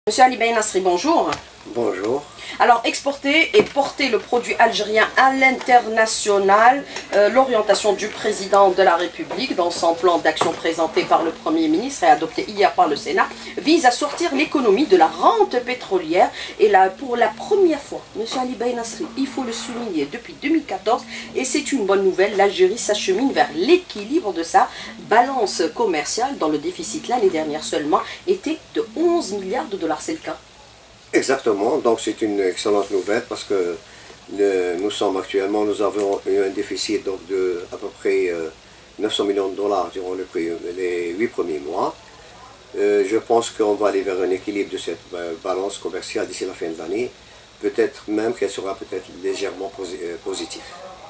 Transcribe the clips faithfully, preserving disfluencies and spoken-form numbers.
Monsieur Ali Bey Nasri, bonjour. Bonjour. Alors, exporter et porter le produit algérien à l'international, euh, l'orientation du président de la République dans son plan d'action présenté par le Premier ministre et adopté hier par le Sénat vise à sortir l'économie de la rente pétrolière. Et là, pour la première fois, Monsieur Ali Bey Nasri, il faut le souligner, depuis deux mille quatorze, et c'est une bonne nouvelle, l'Algérie s'achemine vers l'équilibre de sa balance commerciale, dont le déficit l'année dernière seulement était de onze milliards de dollars. C'est le cas? Exactement, donc c'est une excellente nouvelle parce que le, nous sommes actuellement, nous avons eu un déficit donc de à peu près euh, neuf cents millions de dollars durant le, les huit premiers mois. Euh, je pense qu'on va aller vers un équilibre de cette euh, balance commerciale d'ici la fin de l'année, peut-être même qu'elle sera peut-être légèrement posi euh, positive.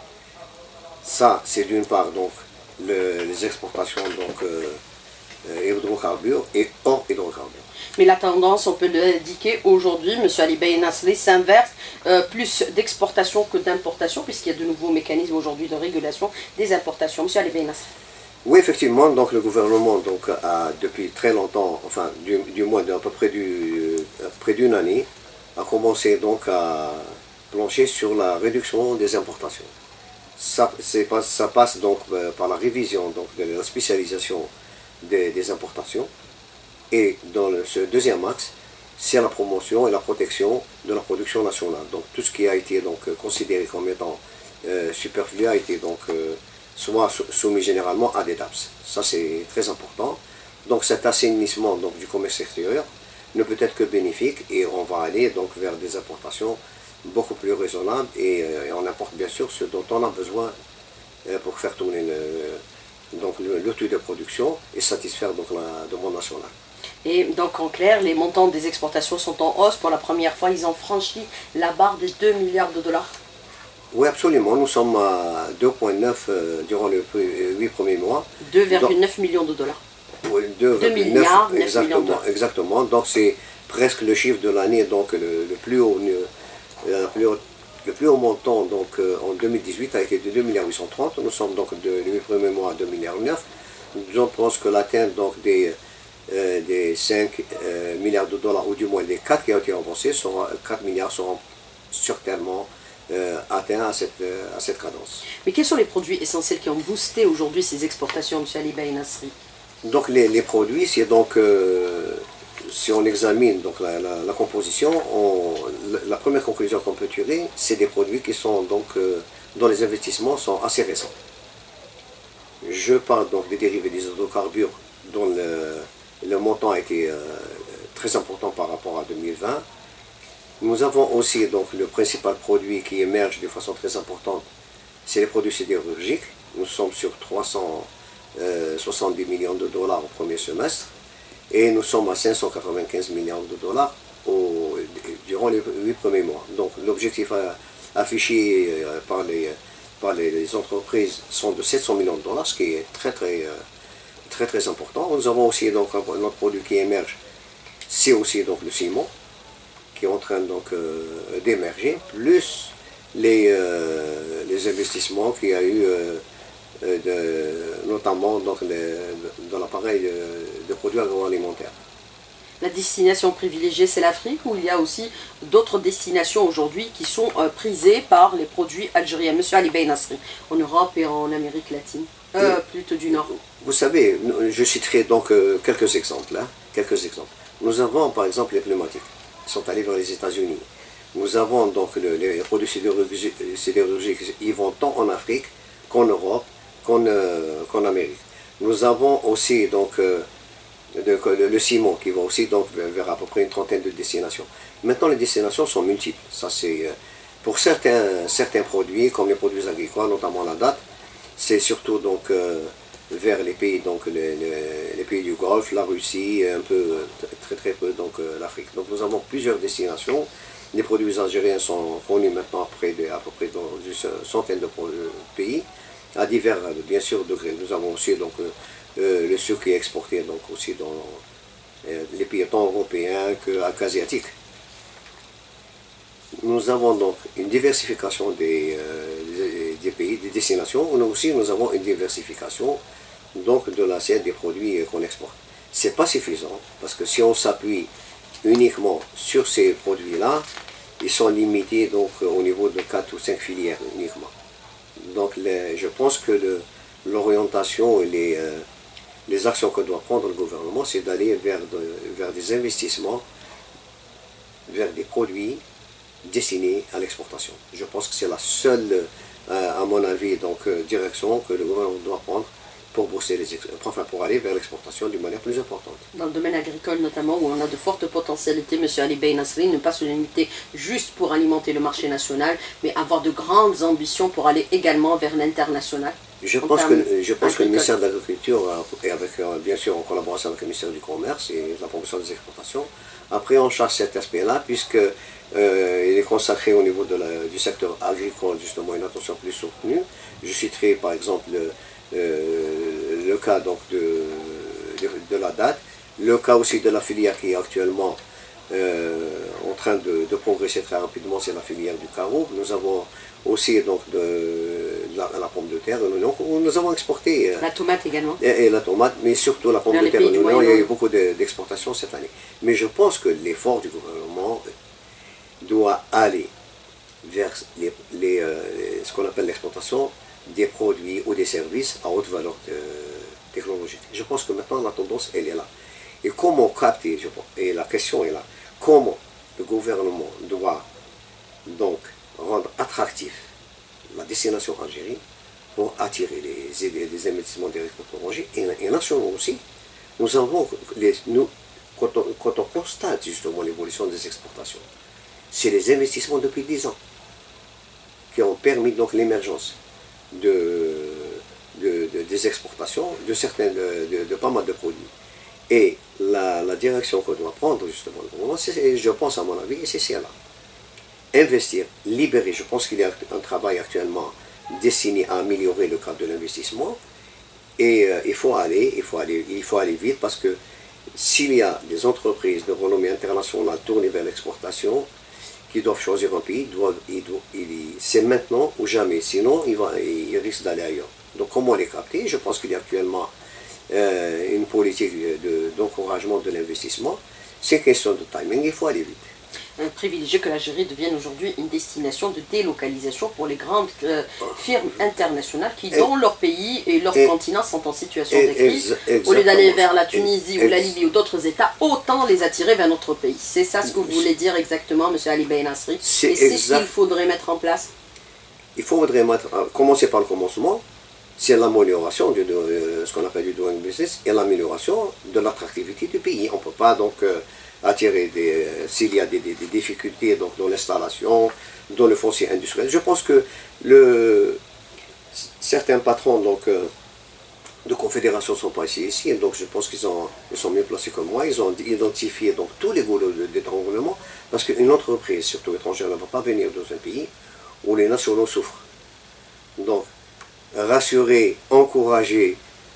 Ça, c'est d'une part donc le, les exportations donc euh, euh, hydrocarbures et hors hydrocarbures. Mais la tendance, on peut l'indiquer aujourd'hui, M. Ali Bey Nasri, s'inverse, euh, plus d'exportation que d'importation, puisqu'il y a de nouveaux mécanismes aujourd'hui de régulation des importations. M. Ali Bey Nasri. Oui, effectivement, donc le gouvernement donc, a depuis très longtemps, enfin du, du moins d'à peu près du, près d'une année, a commencé donc à plancher sur la réduction des importations. Ça, pas, ça passe donc par la révision donc, de la spécialisation des, des importations. Et dans le, ce deuxième axe, c'est la promotion et la protection de la production nationale. Donc tout ce qui a été donc, considéré comme étant euh, superflu a été donc euh, soit soumis généralement à des T A P S. Ça c'est très important. Donc cet assainissement donc, du commerce extérieur ne peut être que bénéfique et on va aller donc vers des importations beaucoup plus raisonnables et, euh, et on apporte bien sûr ce dont on a besoin euh, pour faire tourner le, donc, le, le taux de production et satisfaire donc, la demande nationale. Et donc en clair, les montants des exportations sont en hausse. Pour la première fois, ils ont franchi la barre des deux milliards de dollars. Oui, absolument. Nous sommes à deux virgule neuf euh, durant les huit premiers mois. deux virgule neuf millions de dollars. Oui, deux virgule neuf milliards, exactement, millions de exactement. Donc c'est presque le chiffre de l'année, donc le, le plus haut, le plus haut, le plus haut montant donc euh, en deux mille dix-huit a été de deux milliards huit cent trente. Nous sommes donc de les huit premiers mois à deux milliards neuf. Nous pensons que l'atteinte donc des Euh, des cinq euh, milliards de dollars, ou du moins des quatre qui ont été avancés, seront, quatre milliards seront certainement euh, atteints à cette, euh, à cette cadence. Mais quels sont les produits essentiels qui ont boosté aujourd'hui ces exportations, M. Ali Bey Nasri? Donc les, les produits, c'est donc, euh, si on examine donc, la, la, la composition, on, la, la première conclusion qu'on peut tirer, c'est des produits qui sont donc, euh, dont les investissements sont assez récents. Je parle donc des dérivés des hydrocarbures dont le Le montant a été euh, très important par rapport à deux mille vingt. Nous avons aussi donc le principal produit qui émerge de façon très importante, c'est les produits sidérurgiques. Nous sommes sur trois cent soixante-dix millions de dollars au premier semestre et nous sommes à cinq cent quatre-vingt-quinze millions de dollars au, durant les huit premiers mois. Donc l'objectif affiché par les, par les entreprises sont de sept cents millions de dollars, ce qui est très très très très important. Nous avons aussi donc un autre produit qui émerge, c'est aussi donc le ciment, qui est en train donc euh, d'émerger, plus les, euh, les investissements qu'il y a eu, euh, de, notamment donc les, dans l'appareil de, de produits agroalimentaires. La destination privilégiée, c'est l'Afrique, ou il y a aussi d'autres destinations aujourd'hui qui sont euh, prisées par les produits algériens? Monsieur Ali Bey Nasri, en Europe et en Amérique latine, euh, plutôt du Nord. Vous savez, je citerai donc euh, quelques exemples. Hein, quelques exemples. Nous avons par exemple les pneumatiques, qui sont allés vers les États-Unis. Nous avons donc le, les produits sidérurgiques, sidérurgiques, ils vont tant en Afrique qu'en Europe, qu'en euh, qu'en Amérique. Nous avons aussi donc euh, de, le, le ciment qui va aussi donc vers, vers à peu près une trentaine de destinations. Maintenant, les destinations sont multiples. Ça, c'est euh, pour certains, certains produits, comme les produits agricoles, notamment la date, c'est surtout donc euh, vers les pays, donc les, les, les pays du Golfe, la Russie, un peu, très très peu donc euh, l'Afrique. Donc nous avons plusieurs destinations. Les produits algériens sont fournis maintenant près de, à peu près dans une centaine de pays, à divers bien sûr degrés. Nous avons aussi donc euh, le sucre qui est exporté donc aussi dans euh, les pays tant européens qu'asiatiques. Nous avons donc une diversification des, euh, des pays, des destinations. Nous aussi nous avons une diversification donc de l'assiette des produits qu'on exporte. Ce n'est pas suffisant, parce que si on s'appuie uniquement sur ces produits-là, ils sont limités donc au niveau de quatre ou cinq filières uniquement. Donc les, je pense que l'orientation et les, euh, les actions que doit prendre le gouvernement, c'est d'aller vers, de, vers des investissements, vers des produits destinés à l'exportation. Je pense que c'est la seule, euh, à mon avis, donc, euh, direction que le gouvernement doit prendre pour booster les enfin pour aller vers l'exportation d'une manière plus importante. Dans le domaine agricole notamment, où on a de fortes potentialités, M. Ali Bey Nasri, ne pas se limiter juste pour alimenter le marché national, mais avoir de grandes ambitions pour aller également vers l'international. Je pense, que, je pense que le ministère de l'Agriculture, et avec, bien sûr en collaboration avec le ministère du Commerce et de la promotion des exportations, a pris en charge cet aspect-là, puisque euh, il est consacré au niveau de la, du secteur agricole justement une attention plus soutenue. Je citerai par exemple le, euh, le cas donc de, de, de la date, le cas aussi de la filière qui est actuellement euh, en train de, de progresser très rapidement, c'est la filière du carreau. Nous avons aussi donc de, de la, la pomme de terre, nous, nous avons exporté. La tomate également. Et, et la tomate, mais surtout la pomme de terre. Il y a eu beaucoup d'exportations cette année. Mais je pense que l'effort du gouvernement doit aller vers les, les, euh, ce qu'on appelle l'exportation des produits ou des services à haute valeur euh, technologique. Je pense que maintenant la tendance elle est là. Et comment capter, je pense, et la question est là, comment le gouvernement doit donc rendre attractif la destination Algérie pour attirer les, les, les investissements directs étrangers et, et nationaux aussi. Nous avons, les, nous, quand, on, quand on constate justement l'évolution des exportations, c'est les investissements depuis dix ans qui ont permis donc l'émergence de, de, de, des exportations de, certains, de, de, de pas mal de produits. Et la, la direction que doit prendre justement le gouvernement, je pense à mon avis, c'est celle-là. Investir, libérer, je pense qu'il y a un travail actuellement destiné à améliorer le cadre de l'investissement et euh, il faut aller, il faut aller, il faut aller vite parce que s'il y a des entreprises de renommée internationale tournées vers l'exportation qui doivent choisir un pays, doivent, ils doivent, ils, c'est maintenant ou jamais, sinon ils, va, ils risquent d'aller ailleurs. Donc comment les capter? Je pense qu'il y a actuellement euh, une politique d'encouragement de, de l'investissement. C'est une question de timing, il faut aller vite. Privilégier que l'Algérie devienne aujourd'hui une destination de délocalisation pour les grandes euh, firmes internationales qui, dans leur pays et leur et, continent, sont en situation de crise. Au lieu d'aller vers la Tunisie et, ou la Libye ou d'autres États, autant les attirer vers notre pays. C'est ça ce que vous voulez dire exactement, M. Ali Bey Nasri. Et c'est ce qu'il faudrait mettre en place. Il faudrait mettre, commencer par le commencement, c'est l'amélioration de, de ce qu'on appelle du doing business et l'amélioration de l'attractivité du pays. On ne peut pas donc euh, attirer des, s'il y a des, des, des difficultés donc, dans l'installation, dans le foncier industriel. Je pense que le, certains patrons donc, euh, de confédération sont passés ici, donc je pense qu'ils ils sont mieux placés que moi. Ils ont identifié donc, tous les goulots d'étranglement, parce qu'une entreprise, surtout étrangère, ne va pas venir dans un pays où les nationaux souffrent. Donc, rassurer, encourager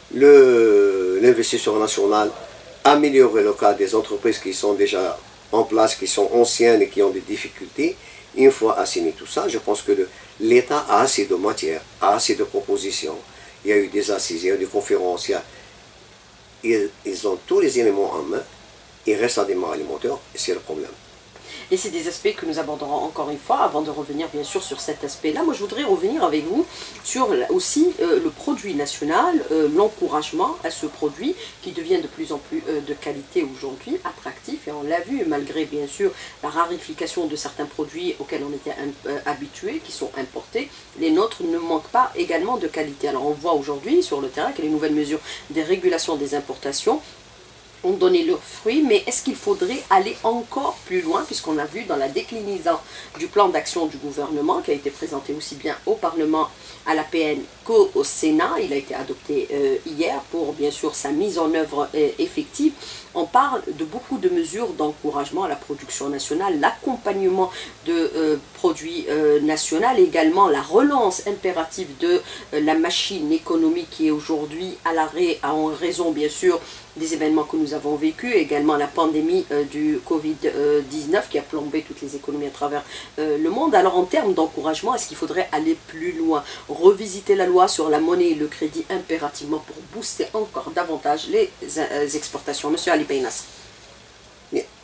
l'investisseur national, améliorer le cas des entreprises qui sont déjà en place, qui sont anciennes et qui ont des difficultés. Une fois assigné tout ça, je pense que l'État a assez de matière, a assez de propositions. Il y a eu des assises, il y a eu des conférences, il y a, ils, ils ont tous les éléments en main. Il reste à démarrer les moteurs et c'est le problème. Et c'est des aspects que nous aborderons encore une fois, avant de revenir bien sûr sur cet aspect-là. Moi je voudrais revenir avec vous sur aussi euh, le produit national, euh, l'encouragement à ce produit qui devient de plus en plus euh, de qualité aujourd'hui, attractif. Et on l'a vu, malgré bien sûr la rarification de certains produits auxquels on était euh, habitués, qui sont importés, les nôtres ne manquent pas également de qualité. Alors on voit aujourd'hui sur le terrain que les nouvelles mesures des régulations des importations ont donné leurs fruits, mais est-ce qu'il faudrait aller encore plus loin, puisqu'on a vu dans la déclinaison du plan d'action du gouvernement, qui a été présenté aussi bien au Parlement, à la P N qu'au Sénat, il a été adopté euh, hier pour bien sûr sa mise en œuvre euh, effective. On parle de beaucoup de mesures d'encouragement à la production nationale, l'accompagnement de euh, produits euh, nationaux, également la relance impérative de euh, la machine économique qui est aujourd'hui à l'arrêt en raison bien sûr des événements que nous avons vécus, également la pandémie euh, du Covid dix-neuf qui a plombé toutes les économies à travers euh, le monde. Alors en termes d'encouragement, est-ce qu'il faudrait aller plus loin, revisiter la loi sur la monnaie et le crédit impérativement pour booster encore davantage les, euh, exportations? Monsieur Ali Bey Nasri.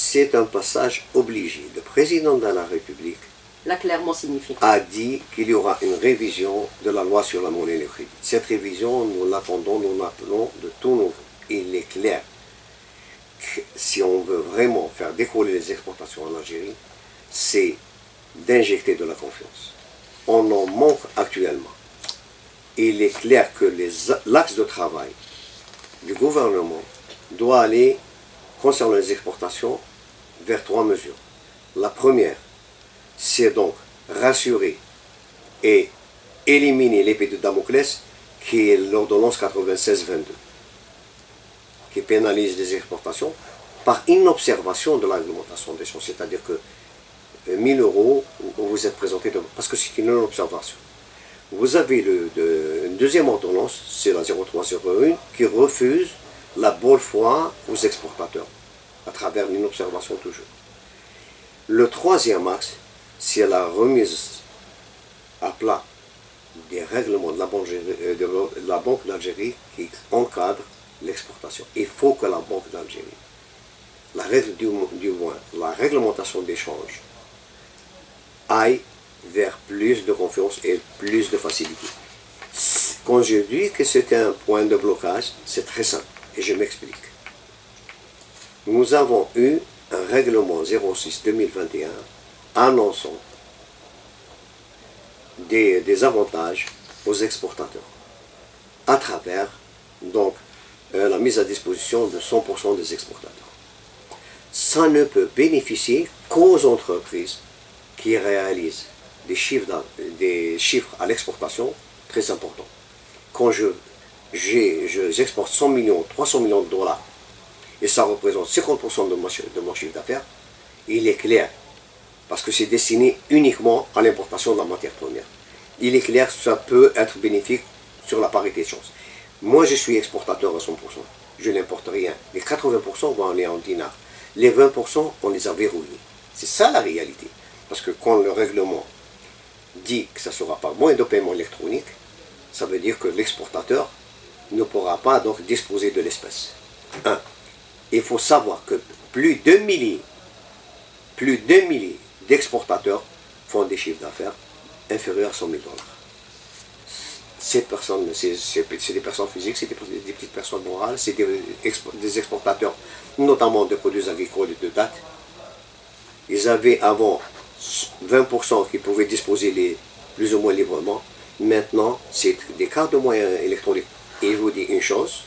c'est un passage obligé. Le président de la République l'a clairement signifié. A dit qu'il y aura une révision de la loi sur la monnaie et le crédit. Cette révision, nous l'attendons, nous l'appelons de tous nos voeux. Il est clair que si on veut vraiment faire décoller les exportations en Algérie, c'est d'injecter de la confiance. On en manque actuellement. Il est clair que l'axe de travail du gouvernement doit aller, concernant les exportations, vers trois mesures. La première, c'est donc rassurer et éliminer l'épée de Damoclès qui est l'ordonnance quatre-vingt-seize vingt-deux, qui pénalise les exportations par inobservation de la réglementation des choses. C'est-à-dire que mille euros, vous êtes présenté, de, parce que c'est une non-observation. Vous avez le, de, une deuxième ordonnance, c'est la zéro trois zéro un, qui refuse la bonne foi aux exportateurs, à travers l'inobservation toujours. Le troisième axe, c'est la remise à plat des règlements de la Banque, de la Banque d'Algérie qui encadre l'exportation. Il faut que la Banque d'Algérie, la règle du, du moins, la réglementation d'échange, aille vers plus de confiance et plus de facilité. Quand je dis que c'est un point de blocage, c'est très simple, et je m'explique. Nous avons eu un règlement zéro six deux mille vingt et un annonçant des, des avantages aux exportateurs à travers donc euh, la mise à disposition de cent pour cent des exportateurs. Ça ne peut bénéficier qu'aux entreprises qui réalisent des chiffres, des chiffres à l'exportation très importants. Quand je, j'exporte cent millions, trois cents millions de dollars, et ça représente cinquante pour cent de mon, de mon chiffre d'affaires, il est clair, parce que c'est destiné uniquement à l'importation de la matière première. Il est clair que ça peut être bénéfique sur la parité de chance. Moi, je suis exportateur à cent pour cent. Je n'importe rien. Les quatre-vingts pour cent vont aller en dinars. Les vingt pour cent, on les a verrouillés. C'est ça la réalité. Parce que quand le règlement dit que ça ne sera pas moins de paiement électronique, ça veut dire que l'exportateur ne pourra pas donc disposer de l'espèce. Un, il faut savoir que plus d'un millier, plus d'un millier d'exportateurs font des chiffres d'affaires inférieurs à cent mille dollars. Ces personnes, c'est des personnes physiques, c'est des, des petites personnes morales, c'est des, des exportateurs, notamment de produits agricoles et de dattes. Ils avaient avant vingt pour cent qui pouvaient disposer les, plus ou moins librement. Maintenant, c'est des cartes de moyens électroniques. Et je vous dis une chose,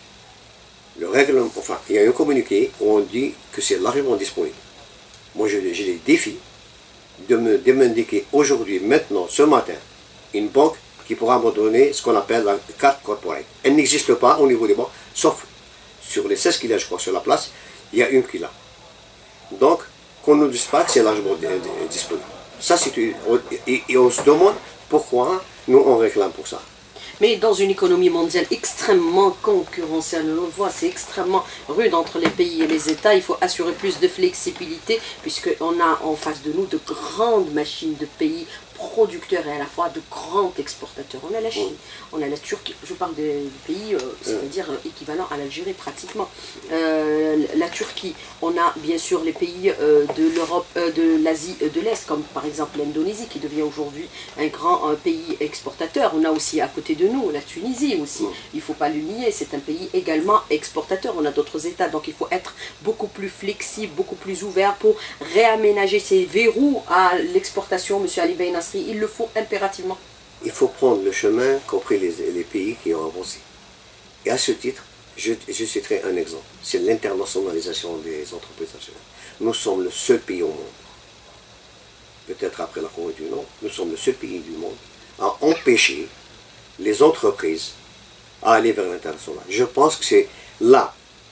le règlement, enfin, il y a un communiqué où on dit que c'est largement disponible. Moi, je, je les défie de me de m'indiquer aujourd'hui, maintenant, ce matin, une banque qui pourra me donner ce qu'on appelle la carte corporate. Elle n'existe pas au niveau des banques, sauf sur les seize qu'il y a, je crois, sur la place, il y a une qui l'a. Donc, qu'on ne dise pas que c'est largement disponible. Ça, c'est et, et on se demande pourquoi nous on réclame pour ça. Mais dans une économie mondiale extrêmement concurrentielle, on le voit, c'est extrêmement rude entre les pays et les États. Il faut assurer plus de flexibilité puisqu'on a en face de nous de grandes machines de pays producteurs et à la fois de grands exportateurs. On a la Chine, on a la Turquie, je parle des pays, euh, c'est-à-dire équivalent à l'Algérie pratiquement. Euh, la Turquie, on a bien sûr les pays euh, de l'Europe, euh, de l'Asie de l'Est, comme par exemple l'Indonésie qui devient aujourd'hui un grand euh, pays exportateur. On a aussi à côté de nous la Tunisie aussi, il ne faut pas le nier, c'est un pays également exportateur. On a d'autres États, donc il faut être beaucoup plus flexible, beaucoup plus ouvert pour réaménager ces verrous à l'exportation, M. Ali Bey Nasri. Il le faut impérativement. Il faut prendre le chemin qu'ont pris les, les pays qui ont avancé. Et à ce titre, je, je citerai un exemple. C'est l'internationalisation des entreprises nationales. Nous sommes le seul pays au monde, peut-être après la Corée du Nord, nous sommes le seul pays du monde à empêcher les entreprises à aller vers l'international. Je pense que c'est là,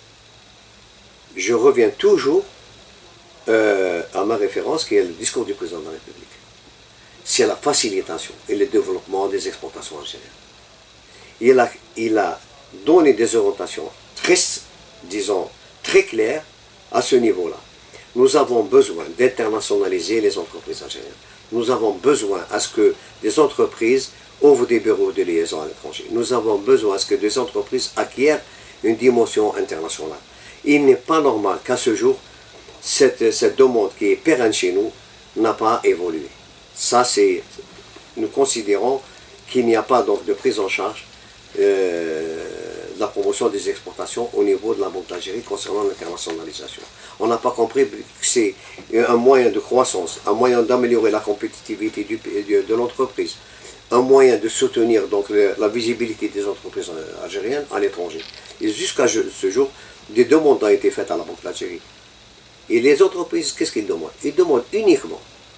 je reviens toujours euh, à ma référence qui est le discours du président de la République. C'est la facilitation et le développement des exportations algériennes. Il a, il a donné des orientations très, disons, très claires à ce niveau-là. Nous avons besoin d'internationaliser les entreprises algériennes. Nous avons besoin à ce que des entreprises ouvrent des bureaux de liaison à l'étranger. Nous avons besoin à ce que des entreprises acquièrent une dimension internationale. Il n'est pas normal qu'à ce jour, cette, cette demande qui est pérenne chez nous n'a pas évolué. Ça, c'est, nous considérons qu'il n'y a pas donc de prise en charge euh, de la promotion des exportations au niveau de la Banque d'Algérie concernant l'internationalisation. On n'a pas compris que c'est un moyen de croissance, un moyen d'améliorer la compétitivité du, de, de l'entreprise, un moyen de soutenir donc le, la visibilité des entreprises algériennes à l'étranger. Et jusqu'à ce jour, des demandes ont été faites à la Banque d'Algérie. Et les entreprises, qu'est-ce qu'ils demandent? Ils demandent uniquement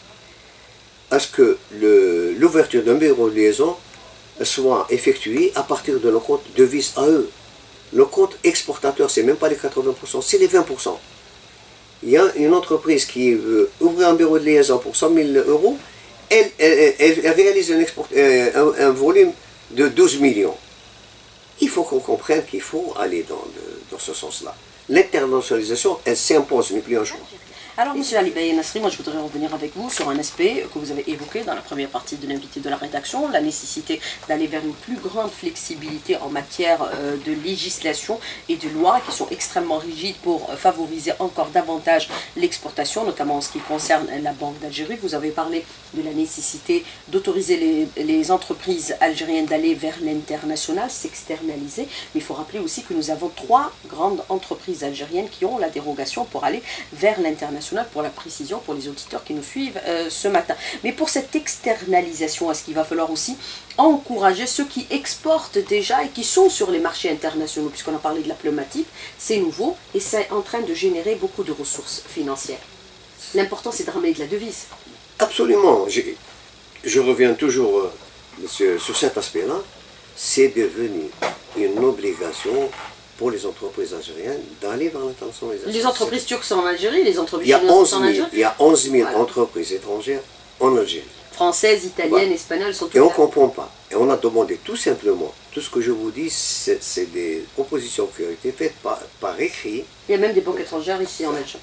à ce que l'ouverture d'un bureau de liaison soit effectuée à partir de leur compte devise à eux. Le compte exportateur, c'est même pas les quatre-vingts pour cent, c'est les vingt pour cent. Il y a une entreprise qui veut ouvrir un bureau de liaison pour cent mille euros, elle, elle, elle, elle réalise un, export, un, un volume de douze millions. Il faut qu'on comprenne qu'il faut aller dans, le, dans ce sens-là. L'internationalisation, elle s'impose, n'est plus un choix. Alors, M. Ali Beye Nasri, moi je voudrais revenir avec vous sur un aspect que vous avez évoqué dans la première partie de l'invité de la rédaction, la nécessité d'aller vers une plus grande flexibilité en matière euh, de législation et de lois qui sont extrêmement rigides pour euh, favoriser encore davantage l'exportation, notamment en ce qui concerne la Banque d'Algérie. Vous avez parlé de la nécessité d'autoriser les, les entreprises algériennes d'aller vers l'international, s'externaliser, mais il faut rappeler aussi que nous avons trois grandes entreprises algériennes qui ont la dérogation pour aller vers l'international, pour la précision, pour les auditeurs qui nous suivent euh, ce matin. Mais pour cette externalisation, est-ce qu'il va falloir aussi encourager ceux qui exportent déjà et qui sont sur les marchés internationaux, puisqu'on a parlé de la pneumatique, c'est nouveau et c'est en train de générer beaucoup de ressources financières. L'important, c'est de ramener de la devise. Absolument. Je, je reviens toujours euh, sur, sur cet aspect-là. C'est devenu une obligation pour les entreprises algériennes d'aller vers l'internationalisation. Les entreprises turques sont en Algérie, les entreprises chinoises sont en Algérie. Il y a onze mille voilà. entreprises étrangères en Algérie. Françaises, italiennes, voilà. espagnoles sont toutes Et on là. ne comprend pas. Et on a demandé tout simplement, tout ce que je vous dis, c'est des propositions qui ont été faites par, par écrit. Il y a même des banques étrangères ici en Algérie.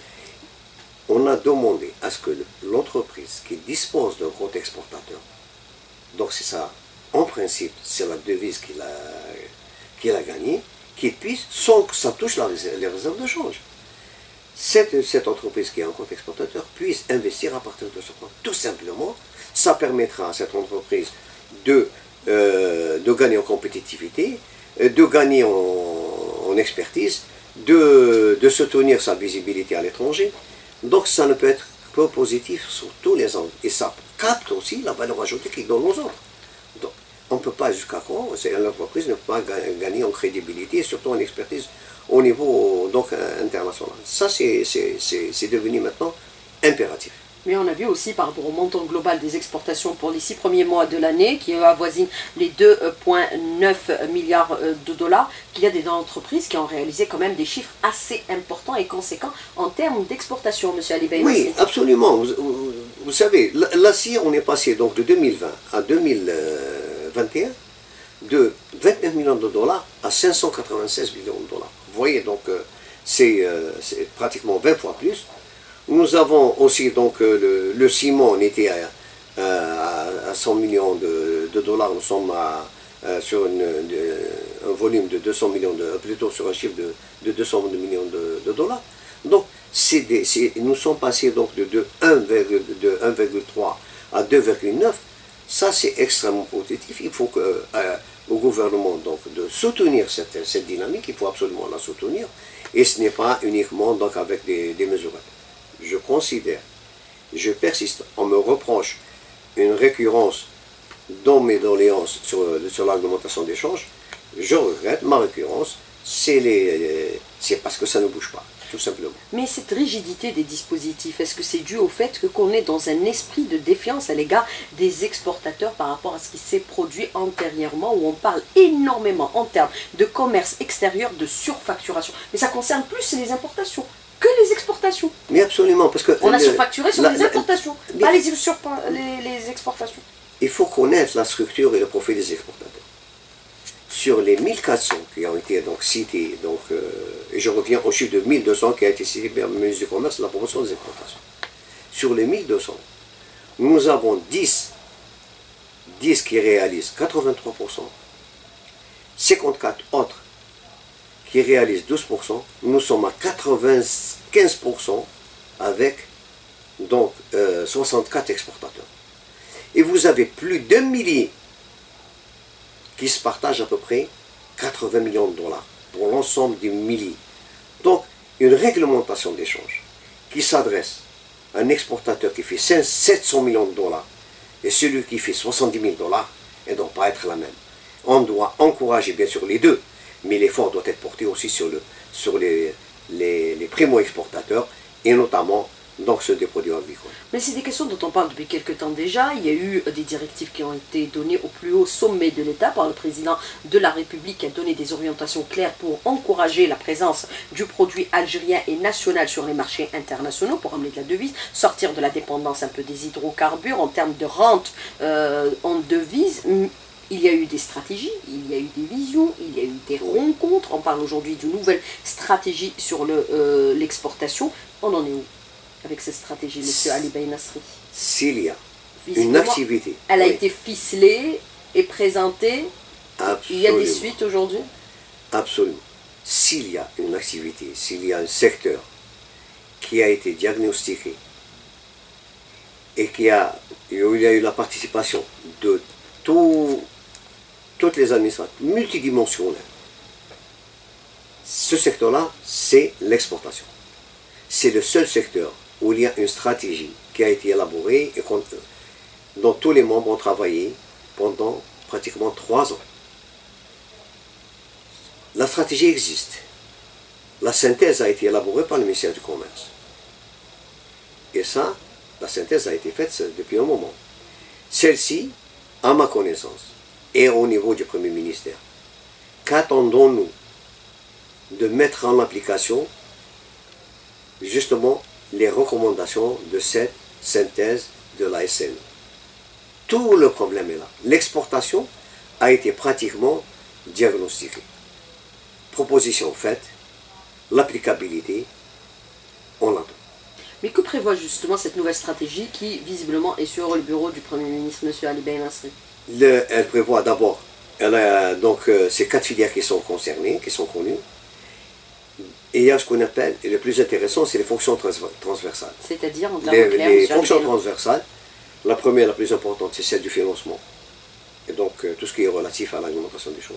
On a demandé à ce que l'entreprise qui dispose d'un compte exportateur, donc c'est ça, en principe, c'est la devise qu'il a, qu'il a gagnée, qu'il puisse, sans que ça touche la, les réserves de change. Cette, cette entreprise qui a un compte exportateur puisse investir à partir de ce compte. Tout simplement, ça permettra à cette entreprise de, euh, de gagner en compétitivité, de gagner en, en expertise, de, de soutenir sa visibilité à l'étranger. Donc ça ne peut être que positif sur tous les angles. Et ça capte aussi la valeur ajoutée qu'il donne aux autres. Donc, on ne peut pas jusqu'à quand, l'entreprise ne peut pas gagner en crédibilité et surtout en expertise au niveau donc, international. Ça, c'est devenu maintenant impératif. Mais on a vu aussi par rapport au montant global des exportations pour les six premiers mois de l'année, qui avoisine les deux virgule neuf milliards de dollars, qu'il y a des entreprises qui ont réalisé quand même des chiffres assez importants et conséquents en termes d'exportation, M. Ali Beye. Oui, absolument. Vous, vous, vous savez, l'acier, on est passé donc de deux mille vingt à deux mille vingt et un de vingt-neuf millions de dollars à cinq cent quatre-vingt-seize millions de dollars. Vous voyez, donc c'est euh, pratiquement vingt fois plus. Nous avons aussi donc le, le ciment, on était à, à, à cent millions de, de dollars, nous sommes à, à, sur une, de, un volume de deux cents millions, de, plutôt sur un chiffre de, de deux cents millions de, de dollars. Donc des, nous sommes passés donc de, de un virgule trois à deux virgule neuf. Ça c'est extrêmement positif. Il faut que, euh, au gouvernement donc, de soutenir cette, cette dynamique, il faut absolument la soutenir. Et ce n'est pas uniquement donc, avec des, des mesures. Je considère, je persiste, on me reproche une récurrence dans mes doléances sur, sur l'augmentation des changes. Je regrette ma récurrence, c'est parce que ça ne bouge pas, tout simplement. Mais cette rigidité des dispositifs, est-ce que c'est dû au fait qu'on est dans un esprit de défiance à l'égard des exportateurs par rapport à ce qui s'est produit antérieurement, où on parle énormément en termes de commerce extérieur, de surfacturation. Mais ça concerne plus les importations que les exportations. Mais absolument, parce que... On a surfacturé sur la, les importations, la, pas les, sur, les, les exportations. Il faut connaître la structure et le profil des exportateurs. Sur les mille quatre cents qui ont été donc cités, donc, euh, et je reviens au chiffre de mille deux cents qui a été cité par le ministre du Commerce et de la promotion des exportations. Sur les mille deux cents, nous avons dix, dix qui réalisent quatre-vingt-trois pour cent, cinquante-quatre autres qui réalisent douze pour cent, nous sommes à quatre-vingt-quinze pour cent avec donc euh, soixante-quatre exportateurs. Et vous avez plus d'un millier qui se partagent à peu près quatre-vingts millions de dollars pour l'ensemble des milliers. Donc, une réglementation d'échange qui s'adresse à un exportateur qui fait sept cents millions de dollars et celui qui fait soixante-dix mille dollars, elle ne doit pas être la même. On doit encourager bien sûr les deux, mais l'effort doit être porté aussi sur, le, sur les, les, les primo-exportateurs et notamment donc ceux des produits agricoles. Mais c'est des questions dont on parle depuis quelques temps déjà. Il y a eu des directives qui ont été données au plus haut sommet de l'État par le président de la République qui a donné des orientations claires pour encourager la présence du produit algérien et national sur les marchés internationaux pour amener de la devise, sortir de la dépendance un peu des hydrocarbures en termes de rente euh, en devise. Il y a eu des stratégies, il y a eu des visions, il y a eu des rencontres. On parle aujourd'hui d'une nouvelle stratégie sur l'exportation. Le, euh, on en est où avec cette stratégie, M. Ali Bey Nasri? S'il y a une activité... Elle a oui. été ficelée et présentée. Absolument. Il y a des suites aujourd'hui? Absolument. S'il y a une activité, s'il y a un secteur qui a été diagnostiqué et qui a, où il y a eu la participation de tout, toutes les administrations multidimensionnelles, ce secteur-là, c'est l'exportation. C'est le seul secteur où il y a une stratégie qui a été élaborée et dont tous les membres ont travaillé pendant pratiquement trois ans. La stratégie existe. La synthèse a été élaborée par le ministère du Commerce. Et ça, la synthèse a été faite depuis un moment. Celle-ci, à ma connaissance, et au niveau du Premier ministère, qu'attendons-nous de mettre en application justement les recommandations de cette synthèse de l'A S N. Tout le problème est là. L'exportation a été pratiquement diagnostiquée. Proposition faite, l'applicabilité, on l'attend. Mais que prévoit justement cette nouvelle stratégie qui visiblement est sur le bureau du Premier ministre, M. Ali Bey Nasri? Le, Elle prévoit d'abord, elle a donc euh, ces quatre filières qui sont concernées, qui sont connues. Et il y a ce qu'on appelle, et le plus intéressant, c'est les fonctions transversales. C'est-à-dire, en termes clairs, les fonctions transversales, la première, la plus importante, c'est celle du financement. Et donc, euh, tout ce qui est relatif à l'alimentation d'échange.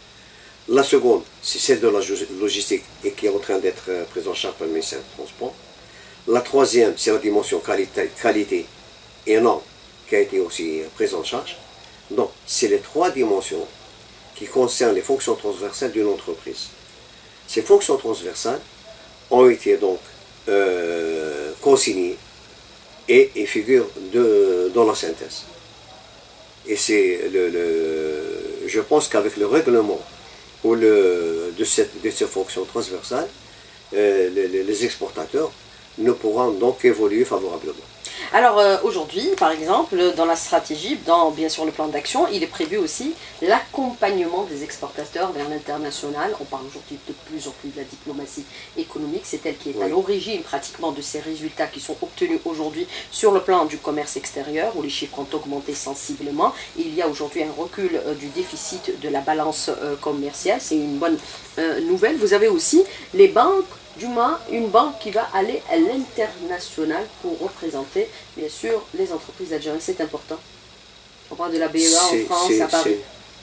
La seconde, c'est celle de la logistique et qui est en train d'être euh, prise en charge par le ministère du Transport. La troisième, c'est la dimension qualité, qualité et normes qui a été aussi euh, prise en charge. Donc, c'est les trois dimensions qui concernent les fonctions transversales d'une entreprise. Ces fonctions transversales ont été donc euh, consignées et, et figurent de, dans la synthèse. Et c'est le, le, je pense qu'avec le règlement ou le, de, cette, de ces fonctions transversales, euh, les, les exportateurs ne pourront donc évoluer favorablement. Alors euh, aujourd'hui, par exemple, dans la stratégie, dans bien sûr le plan d'action, il est prévu aussi l'accompagnement des exportateurs vers l'international. On parle aujourd'hui de plus en plus de la diplomatie économique, c'est elle qui est oui. à l'origine pratiquement de ces résultats qui sont obtenus aujourd'hui sur le plan du commerce extérieur, où les chiffres ont augmenté sensiblement. Il y a aujourd'hui un recul euh, du déficit de la balance euh, commerciale, c'est une bonne euh, nouvelle. Vous avez aussi les banques, du moins une banque qui va aller à l'international pour représenter bien sûr les entreprises algériennes. C'est important. On parle de la B E A en France, à Paris.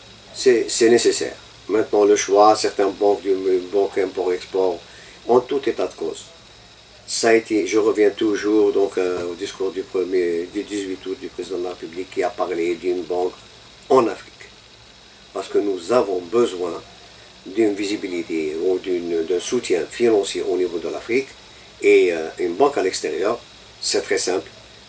C'est nécessaire. Maintenant le choix, certaines banques du banque import-export, en tout état de cause. Ça a été, je reviens toujours donc euh, au discours du, premier, du dix-huit août du président de la République qui a parlé d'une banque en Afrique. Parce que nous avons besoin d'une visibilité ou d'un soutien financier au niveau de l'Afrique, et euh, une banque à l'extérieur, c'est très simple,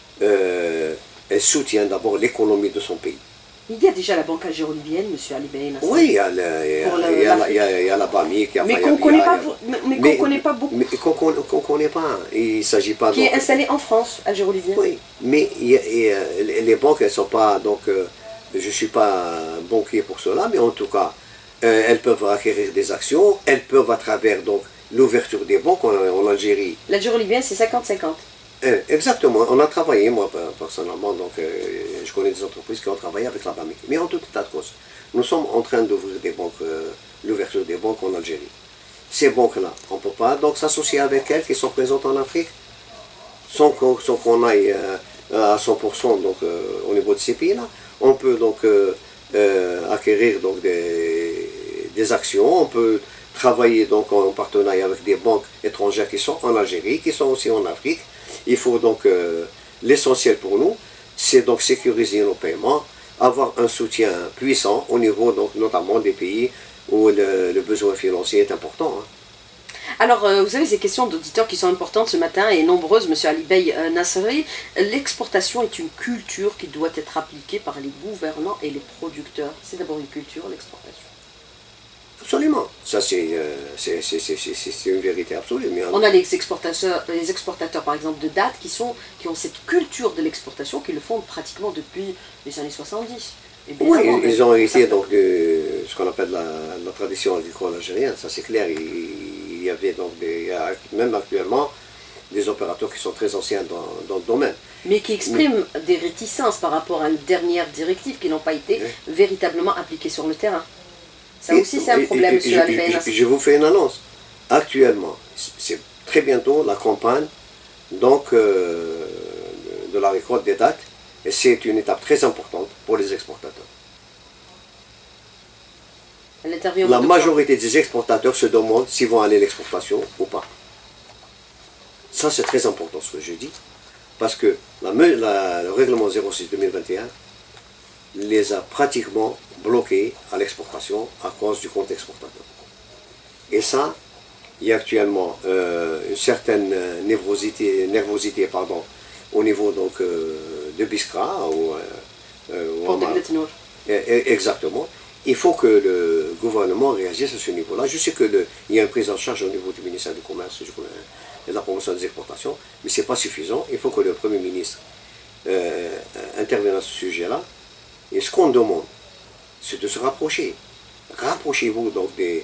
euh, elle soutient d'abord l'économie de son pays. Il y a déjà la banque algéro-libyenne, M. Ali Bey Nasri. Oui, il y a, le, il y a, il y a, il y a la B A M I qui a... Mais qu'on ne connaît, qu connaît pas beaucoup. Mais qu'on ne connaît pas, il ne s'agit pas... Qui donc, est installée en France, algéro-libyenne. Oui, mais il y a, il y a, les banques, elles ne sont pas... Donc, euh, je ne suis pas banquier pour cela, mais en tout cas, Euh, elles peuvent acquérir des actions, elles peuvent à travers donc l'ouverture des banques en, en Algérie. L'Algéro-Libyen, c'est cinquante cinquante. Euh, exactement, on a travaillé, moi personnellement, donc euh, je connais des entreprises qui ont travaillé avec la B A M I. Mais en tout état de cause, nous sommes en train d'ouvrir des banques, euh, l'ouverture des banques en Algérie. Ces banques-là, on ne peut pas donc s'associer avec elles qui sont présentes en Afrique. sans qu'on sans qu'on aille euh, à cent pour cent donc, euh, au niveau de ces pays-là. On peut donc euh, euh, acquérir donc, des, des actions, on peut travailler donc, en partenariat avec des banques étrangères qui sont en Algérie, qui sont aussi en Afrique. Il faut donc, euh, l'essentiel pour nous, c'est donc sécuriser nos paiements, avoir un soutien puissant au niveau donc, notamment des pays où le, le besoin financier est important. Hein. Alors, euh, vous avez ces questions d'auditeurs qui sont importantes ce matin et nombreuses, M. Ali Bey euh, Nasseri. L'exportation est une culture qui doit être appliquée par les gouvernants et les producteurs. C'est d'abord une culture, l'exportation. Absolument. Ça, c'est euh, une vérité absolue. Mais on a les exportateurs, les exportateurs, par exemple, de dattes qui, sont, qui ont cette culture de l'exportation, qui le font pratiquement depuis les années soixante-dix. Oui, avant, ils ont hérité donc de ce qu'on appelle la, la tradition agricole algérienne, ça c'est clair. Il, il y avait donc des, même actuellement des opérateurs qui sont très anciens dans, dans le domaine. Mais qui expriment Mais, des réticences par rapport à une dernière directive qui n'ont pas été oui. véritablement appliquées sur le terrain. Ça et, aussi c'est un problème, M. Ali Bey Nasseri. Je vous fais une annonce. Actuellement, c'est très bientôt la campagne donc, euh, de la récolte des dattes. Et c'est une étape très importante pour les exportateurs. La majorité des exportateurs se demandent s'ils vont aller à l'exportation ou pas. Ça, c'est très important ce que je dis, parce que la, la, le règlement zéro six deux mille vingt et un les a pratiquement bloqués à l'exportation à cause du compte exportateur. Et ça, il y a actuellement euh, une certaine nervosité, nervosité pardon, au niveau donc, euh, de Biskra, ou, euh, ou en, exactement. Il faut que le gouvernement réagisse à ce niveau-là. Je sais qu'il y a une prise en charge au niveau du ministère du Commerce et de la promotion des exportations, mais ce n'est pas suffisant. Il faut que le Premier ministre euh, intervienne à ce sujet-là. Et ce qu'on demande, c'est de se rapprocher. Rapprochez-vous donc des,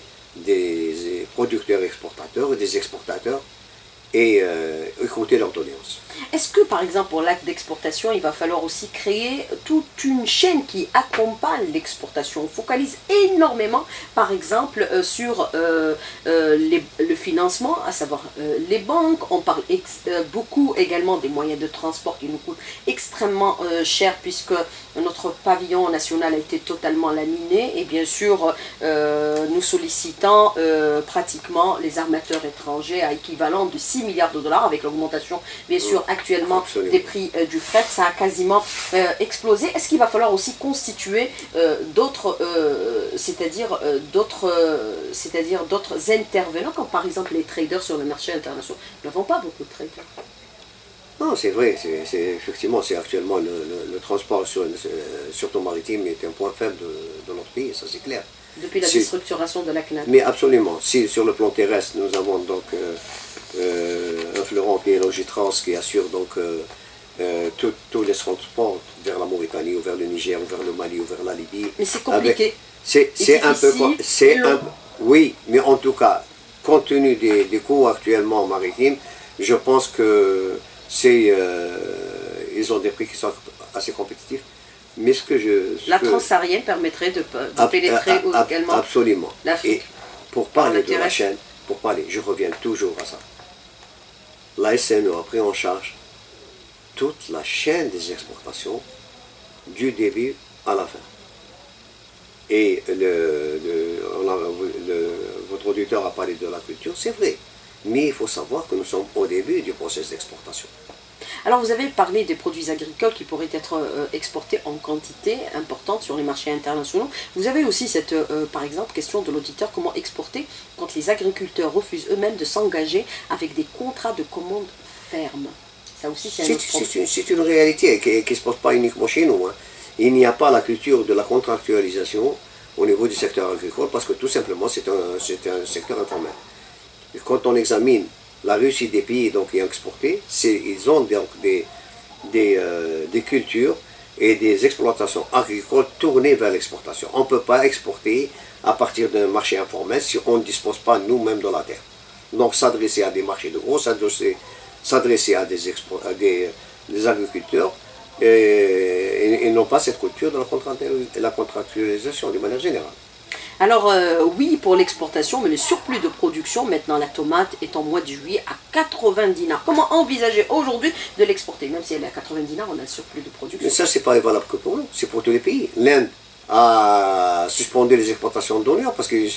des producteurs exportateurs et des exportateurs et euh, écouter leurs doléances. Est-ce que, par exemple, pour l'acte d'exportation, il va falloir aussi créer toute une chaîne qui accompagne l'exportation? On focalise énormément, par exemple, euh, sur euh, euh, les, le financement, à savoir euh, les banques. On parle ex, euh, beaucoup également des moyens de transport qui nous coûtent extrêmement euh, cher, puisque notre pavillon national a été totalement laminé. Et bien sûr, euh, nous sollicitant euh, pratiquement les armateurs étrangers à équivalent de six milliards de dollars, avec l'augmentation, bien sûr, actuellement Absolument. des prix euh, du fret, ça a quasiment euh, explosé. Est-ce qu'il va falloir aussi constituer euh, d'autres, euh, c'est-à-dire euh, d'autres, euh, c'est-à-dire d'autres intervenants, comme par exemple les traders sur le marché international? Nous n'avons pas beaucoup de traders. Non, c'est vrai, c'est effectivement, c'est actuellement le, le, le transport sur, surtout maritime est un point faible de, de notre pays, ça c'est clair. Depuis la déstructuration de la C N A D. Mais absolument, si sur le plan terrestre nous avons donc euh, euh, un fleuron qui est Logitrans qui assure donc euh, euh, tous les transports vers la Mauritanie ou vers le Niger ou vers le Mali ou vers la Libye. Mais c'est compliqué. C'est un peu, c'est un, oui, mais en tout cas, compte tenu des, des coûts actuellement maritimes, je pense que c'est, euh, ils ont des prix qui sont assez compétitifs. Mais ce que je... Ce la que, transsaharienne permettrait de, de pénétrer ab, ab, également absolument. l'Afrique. Et pour parler de la chaîne, pour parler, je reviens toujours à ça. La S N E a pris en charge toute la chaîne des exportations du début à la fin. Et le, le, on a, le, votre auditeur a parlé de la culture, c'est vrai. Mais il faut savoir que nous sommes au début du processus d'exportation. Alors vous avez parlé des produits agricoles qui pourraient être euh, exportés en quantité importante sur les marchés internationaux. Vous avez aussi cette, euh, par exemple, question de l'auditeur, comment exporter quand les agriculteurs refusent eux-mêmes de s'engager avec des contrats de commande fermes. Ça aussi c'est un autre problème. C'est une réalité qui ne se pose pas uniquement chez nous. Hein. Il n'y a pas la culture de la contractualisation au niveau du secteur agricole parce que tout simplement c'est un, un secteur informel. Et quand on examine la réussite des pays donc, qui ont exporté, ils ont donc des, des, euh, des cultures et des exploitations agricoles tournées vers l'exportation. On ne peut pas exporter à partir d'un marché informel si on ne dispose pas nous-mêmes de la terre. Donc s'adresser à des marchés de gros, s'adresser à, des, à des, des agriculteurs et, et, et non pas cette culture de la contractualisation de manière générale. Alors euh, oui pour l'exportation, mais le surplus de production, maintenant la tomate est en mois de juillet à quatre-vingts dinars. Comment envisager aujourd'hui de l'exporter? Même si elle est à quatre-vingts dinars, on a un surplus de production. Mais ça, c'est pas valable que pour nous, c'est pour tous les pays. L'Inde a suspendu les exportations d'oignons parce que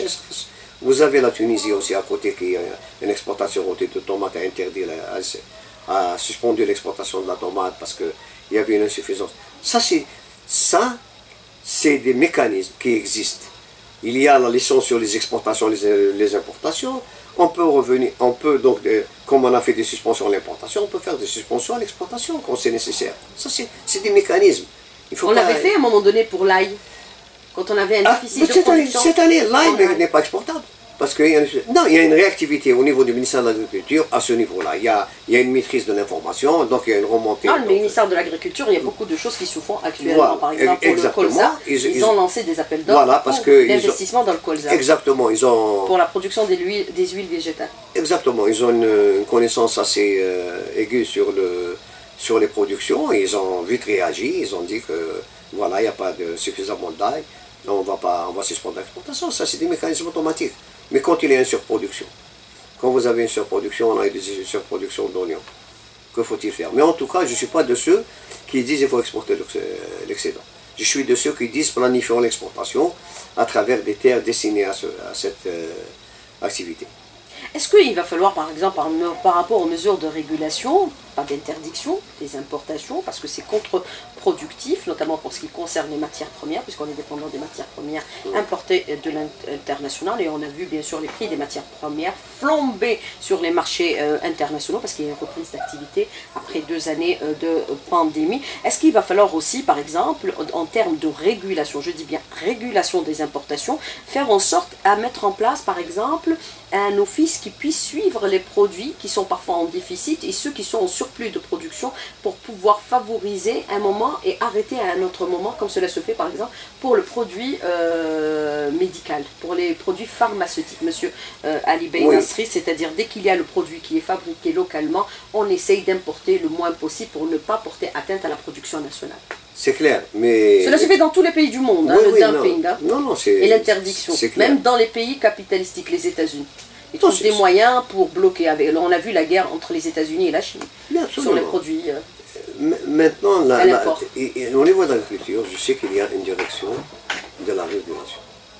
vous avez la Tunisie aussi à côté qui a une exportation de tomates, a interdit, a, a suspendu l'exportation de la tomate parce qu'il y avait une insuffisance. Ça, c'est ça, c'est des mécanismes qui existent. Il y a la licence sur les exportations, les, les importations. On peut revenir, on peut donc, de, comme on a fait des suspensions à l'importation, on peut faire des suspensions à l'exportation quand c'est nécessaire. Ça, c'est des mécanismes. Il faut on pas... l'avait fait à un moment donné pour l'ail, quand on avait un ah, déficit de cette production. Année, cette année, l'ail n'est pas exportable. Parce qu'il y, y a une réactivité au niveau du ministère de l'Agriculture à ce niveau-là. Il, il y a une maîtrise de l'information, donc il y a une remontée. Non, le donc, ministère de l'Agriculture, il y a beaucoup de choses qui se font actuellement. Voilà, par exemple, pour exactement. le colza, ils, ils ont lancé des appels d'offres voilà, pour l'investissement dans le colza. Exactement. Ils ont, pour la production des huiles, des huiles végétales. Exactement. Ils ont une, une connaissance assez euh, aiguë sur, le, sur les productions. Ils ont vite réagi. Ils ont dit que voilà, il n'y a pas de, suffisamment d'ail. On va pas, on va suspendre l'exportation. Ça, c'est des mécanismes automatiques. Mais quand il y a une surproduction, quand vous avez une surproduction, on a une surproduction d'oignons, que faut-il faire? Mais en tout cas, je ne suis pas de ceux qui disent qu'il faut exporter l'excédent. Je suis de ceux qui disent planifions l'exportation à travers des terres destinées à, ce, à cette euh, activité. Est-ce qu'il va falloir, par exemple, par, par rapport aux mesures de régulation, pas d'interdiction des importations, parce que c'est contre-productif, notamment pour ce qui concerne les matières premières, puisqu'on est dépendant des matières premières importées de l'international, et on a vu bien sûr les prix des matières premières flamber sur les marchés euh, internationaux, parce qu'il y a une reprise d'activité après deux années euh, de pandémie. Est-ce qu'il va falloir aussi, par exemple, en termes de régulation, je dis bien régulation des importations, faire en sorte à mettre en place, par exemple, un office qui puisse suivre les produits qui sont parfois en déficit et ceux qui sont en surplus de production pour pouvoir favoriser un moment et arrêter à un autre moment, comme cela se fait par exemple pour le produit euh, médical, pour les produits pharmaceutiques, monsieur euh, Ali Bey Nasri, oui. C'est-à-dire dès qu'il y a le produit qui est fabriqué localement, on essaye d'importer le moins possible pour ne pas porter atteinte à la production nationale. C'est clair, mais... Cela se fait dans tous les pays du monde, oui, hein, le oui, dumping non. Hein, non, non, et l'interdiction, même dans les pays capitalistiques, les États-Unis. Ils trouvent des moyens pour bloquer. Avec, on a vu la guerre entre les États-Unis et la Chine sur les produits. Euh, Maintenant, la, la, et, et au niveau de l'agriculture, je sais qu'il y a une direction de la régulation.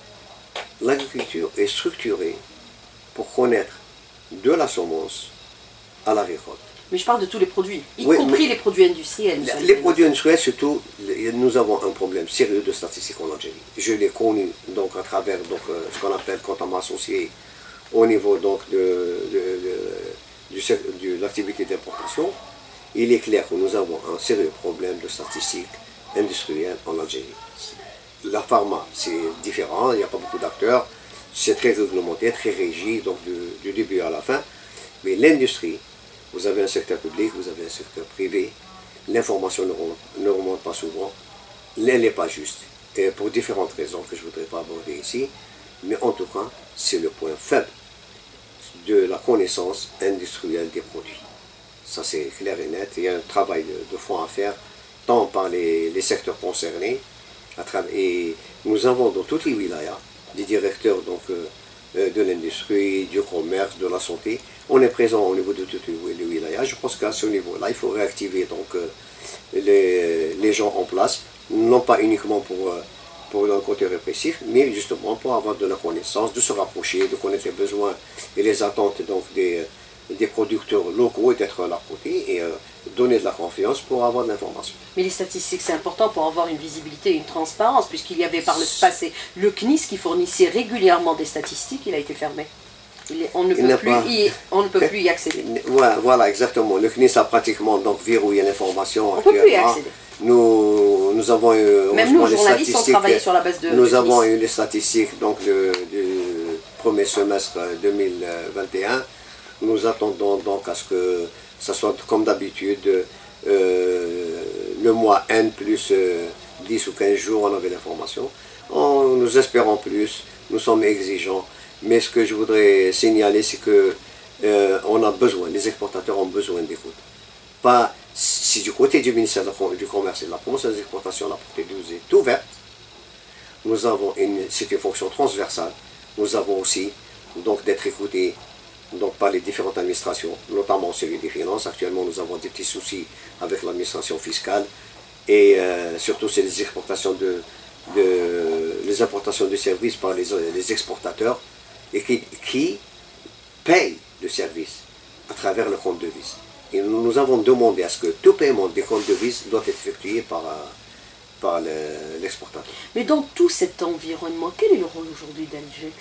L'agriculture est structurée pour connaître de la semence à la récolte. Mais je parle de tous les produits, y oui, compris les produits industriels. Les produits industriels, surtout, nous avons un problème sérieux de statistiques en Algérie. Je l'ai connu donc, à travers donc, ce qu'on appelle, quand on m'a associé au niveau donc, de, de, de, de, de l'activité d'importation, il est clair que nous avons un sérieux problème de statistiques industrielles en Algérie. La pharma, c'est différent, il n'y a pas beaucoup d'acteurs, c'est très réglementé, très régi, donc du, du début à la fin. Mais l'industrie, vous avez un secteur public, vous avez un secteur privé, l'information ne remonte, ne remonte pas souvent, elle n'est pas juste, et pour différentes raisons que je ne voudrais pas aborder ici, mais en tout cas, c'est le point faible de la connaissance industrielle des produits. Ça c'est clair et net, il y a un travail de, de fond à faire, tant par les, les secteurs concernés, à travers, et nous avons dans toutes les wilayas des directeurs donc, euh, de l'industrie, du commerce, de la santé. On est présent au niveau de toutes les wilayas. Je pense qu'à ce niveau-là, il faut réactiver donc, euh, les, les gens en place, non pas uniquement pour... Euh, pour un côté répressif, mais justement pour avoir de la connaissance, de se rapprocher, de connaître les besoins et les attentes donc, des, des producteurs locaux et d'être à leur côté et euh, donner de la confiance pour avoir de l'information. Mais les statistiques, c'est important pour avoir une visibilité et une transparence, puisqu'il y avait par le passé le C N I S qui fournissait régulièrement des statistiques, il a été fermé. Il est, on, ne peut plus pas... y, on ne peut plus y accéder. Voilà, voilà, exactement. Le C N I S a pratiquement donc, verrouillé l'information. On ne peut plus y accéder. Nous, nous avons eu Même nous, journalistes, on travaillait sur la base de... Nous de avons eu les statistiques donc, de, du premier semestre deux mille vingt et un. Nous attendons donc à ce que ça soit comme d'habitude euh, le mois N plus euh, dix ou quinze jours, on avait l'information. Nous espérons plus, nous sommes exigeants. Mais ce que je voudrais signaler, c'est que euh, on a besoin, les exportateurs ont besoin d'écoute. Pas... Si du côté du ministère du Commerce et de la Promotion des exportations, la porte est ouverte, nous avons une, c'est une fonction transversale. Nous avons aussi donc d'être écoutés donc, par les différentes administrations, notamment celui des finances. Actuellement, nous avons des petits soucis avec l'administration fiscale et euh, surtout c'est les exportations de, de les importations de services par les, les exportateurs et qui, qui payent le service à travers le compte de devise. Et nous avons demandé à ce que tout paiement des comptes de devise doit être effectué par, par l'exportateur. Le, Mais dans tout cet environnement, quel est le rôle aujourd'hui d'Algex?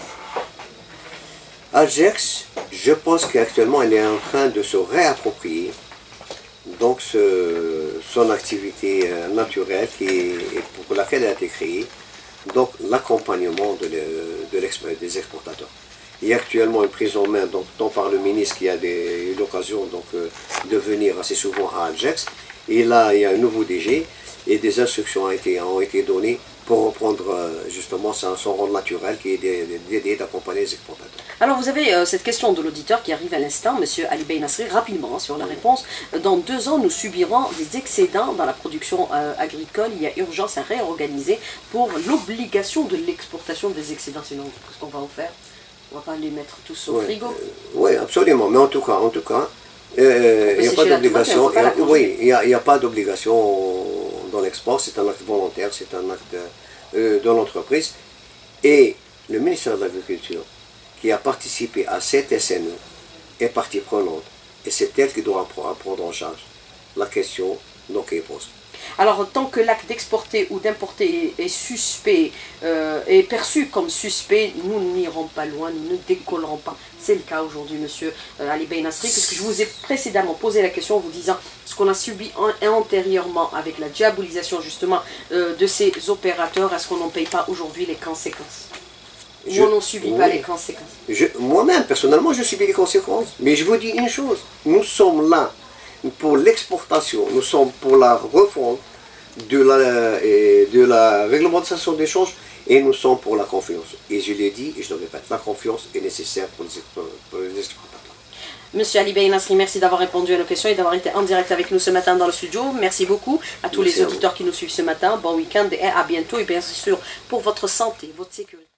Algex, je pense qu'actuellement elle est en train de se réapproprier donc ce, son activité naturelle qui est, pour laquelle elle a été créée, donc l'accompagnement de le, de des exportateurs. Il y a actuellement une prise en main donc, tant par le ministre qui a eu l'occasion euh, de venir assez souvent à Algex. Et là, il y a un nouveau D G et des instructions ont été, ont été données pour reprendre euh, justement son, son rôle naturel qui est d'aider, d'accompagner les exportateurs. Alors vous avez euh, cette question de l'auditeur qui arrive à l'instant, M. Ali Bey Nasri, rapidement hein, sur la réponse. Dans deux ans, nous subirons des excédents dans la production euh, agricole. Il y a urgence à réorganiser pour l'obligation de l'exportation des excédents. Sinon, qu'est-ce qu'on va en faire? On ne va pas les mettre tous au oui, frigo. euh, oui, absolument. Mais en tout cas, en tout cas, euh, il n'y a pas d'obligation. Oui, il n'y a, a pas d'obligation dans l'export. C'est un acte volontaire, c'est un acte euh, de l'entreprise. Et le ministère de l'Agriculture, qui a participé à cette S N E, est partie prenante. Et c'est elle qui doit prendre en charge la question donc, qu'elle pose. Alors, tant que l'acte d'exporter ou d'importer est, est suspect, euh, est perçu comme suspect, nous n'irons pas loin, nous ne décollerons pas. C'est le cas aujourd'hui, monsieur euh, Ali Bey Nasri, puisque je vous ai précédemment posé la question en vous disant ce qu'on a subi en, antérieurement avec la diabolisation justement euh, de ces opérateurs, est-ce qu'on n'en paye pas aujourd'hui les conséquences? Je, Ou on n'en subit oui, pas les conséquences? Moi-même, personnellement, je subis les conséquences. Mais je vous dis une chose, nous sommes là pour l'exportation, nous sommes pour la refonte de la, de la réglementation d'échange et nous sommes pour la confiance. Et je l'ai dit et je le répète, la confiance est nécessaire pour les, pour les exportateurs. Monsieur Ali Bey Nasri, merci d'avoir répondu à nos questions et d'avoir été en direct avec nous ce matin dans le studio. Merci beaucoup à tous merci les auditeurs qui nous suivent ce matin. Bon week-end et à bientôt et bien sûr pour votre santé, votre sécurité.